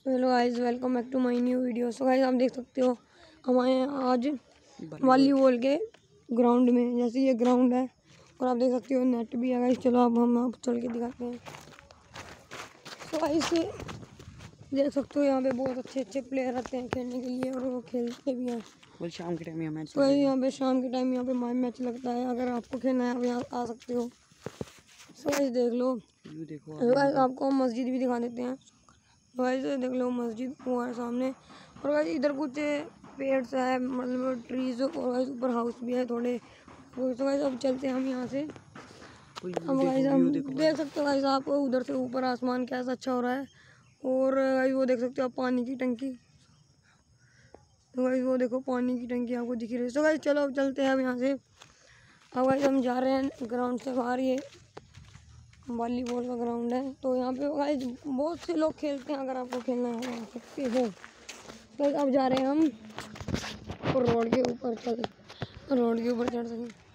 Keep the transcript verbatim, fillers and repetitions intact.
Hello guys, welcome back to my new video. So guys, आप देख सकते हो हमारे आज वॉलीबॉल के ग्राउंड में, जैसे ये ग्राउंड है और आप देख सकते हो नेट भी है गाइस। चलो अब हम आप चल के दिखाते हैं। सो गाइस देख सकते हो यहाँ पे बहुत अच्छे अच्छे प्लेयर आते हैं खेलने के लिए और वो खेलते भी हैं। बोल शाम के टाइम यहाँ मैच तो यहाँ पे शाम के टाइम यहाँ पे मैच लगता है। अगर आपको खेलना है आप यहाँ आ सकते हो। सो गाइस देख लो, गाइस आपको मस्जिद भी दिखा देते हैं। गाइस देख लो मस्जिद वो है सामने, और गाइस इधर कुछ पेड़ है, मतलब ट्रीज, और गाइस ऊपर हाउस भी है थोड़े। तो गाइस अब चलते हैं हम यहाँ से। अब गाइस हम देख सकते हो गाइस आप उधर से ऊपर आसमान कैसा अच्छा हो रहा है, और गाइस वो देख सकते हो आप पानी की टंकी। तो गाइस वो देखो पानी की टंकी आपको दिख रही है। तो गाइस चलो अब चलते हैं अब यहाँ से। अब गाइस हम जा रहे हैं ग्राउंड से बाहर। ये वॉलीबॉल का ग्राउंड है, तो यहाँ पे गाइस बहुत से लोग खेलते हैं। अगर आपको खेलना है आ सकते हो। तो अब जा रहे हैं हम रोड के ऊपर, चल रोड के ऊपर चढ़ सकें।